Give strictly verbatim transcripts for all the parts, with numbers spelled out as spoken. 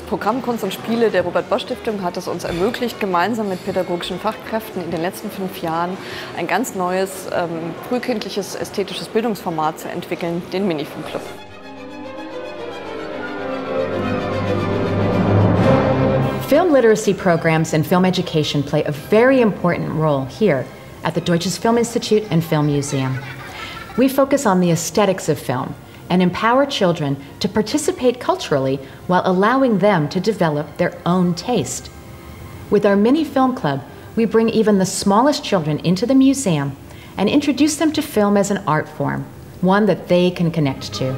Programm Kunst und Spiele der Robert-Bosch-Stiftung hat es uns ermöglicht, gemeinsam mit pädagogischen Fachkräften in den letzten fünf Jahren ein ganz neues, ähm, frühkindliches, ästhetisches Bildungsformat zu entwickeln, den Minifilmclub. Film literacy programs and film education play a very important role here at the Deutsches Film Institute and Film Museum. We focus on the aesthetics of film and empower children to participate culturally while allowing them to develop their own taste. With our mini film club, we bring even the smallest children into the museum and introduce them to film as an art form, one that they can connect to.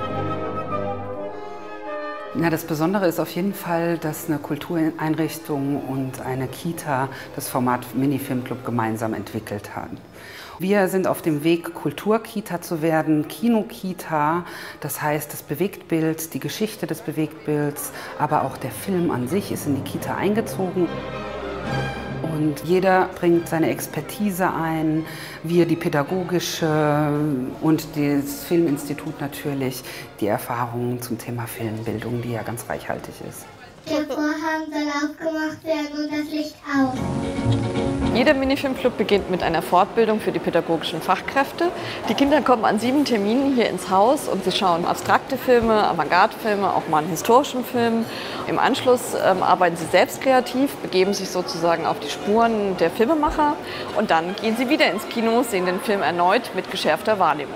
Ja, das Besondere ist auf jeden Fall, dass eine Kultureinrichtung und eine Kita das Format Mini-Film-Club gemeinsam entwickelt haben. Wir sind auf dem Weg, Kulturkita zu werden, Kinokita, das heißt das Bewegtbild, die Geschichte des Bewegtbilds, aber auch der Film an sich ist in die Kita eingezogen. Und jeder bringt seine Expertise ein, wir die pädagogische und das Filminstitut natürlich die Erfahrungen zum Thema Filmbildung, die ja ganz reichhaltig ist. Der Vorhang soll aufgemacht werden und das Licht aus. Jeder Minifilmclub beginnt mit einer Fortbildung für die pädagogischen Fachkräfte. Die Kinder kommen an sieben Terminen hier ins Haus und sie schauen abstrakte Filme, Avantgarde-Filme, auch mal einen historischen Film. Im Anschluss ähm, arbeiten sie selbst kreativ, begeben sich sozusagen auf die Spuren der Filmemacher und dann gehen sie wieder ins Kino, sehen den Film erneut mit geschärfter Wahrnehmung.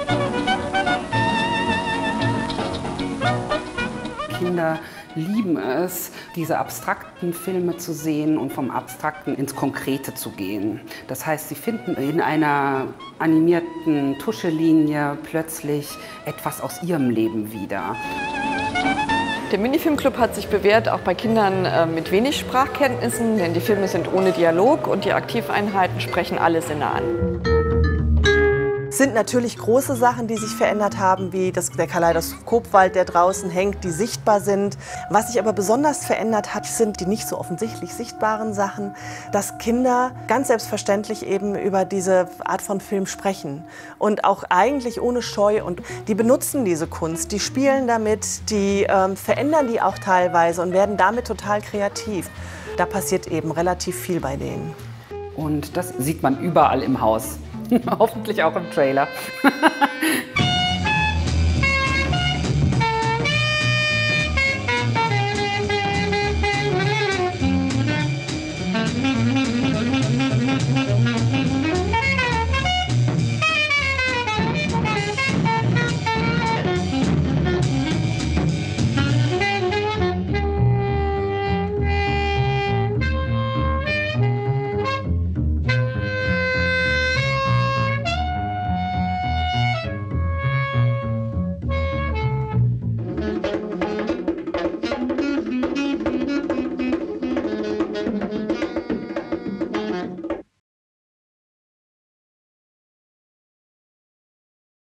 Kinder lieben es, diese abstrakten Filme zu sehen und vom Abstrakten ins Konkrete zu gehen. Das heißt, sie finden in einer animierten Tuschelinie plötzlich etwas aus ihrem Leben wieder. Der Minifilmclub hat sich bewährt, auch bei Kindern äh, mit wenig Sprachkenntnissen, denn die Filme sind ohne Dialog und die Aktiveinheiten sprechen alle Sinne an. Es sind natürlich große Sachen, die sich verändert haben, wie das, der Kaleidoskopwald, der draußen hängt, die sichtbar sind. Was sich aber besonders verändert hat, sind die nicht so offensichtlich sichtbaren Sachen, dass Kinder ganz selbstverständlich eben über diese Art von Film sprechen und auch eigentlich ohne Scheu. Und die benutzen diese Kunst, die spielen damit, die ähm, verändern die auch teilweise und werden damit total kreativ. Da passiert eben relativ viel bei denen. Und das sieht man überall im Haus. Hoffentlich auch im Trailer.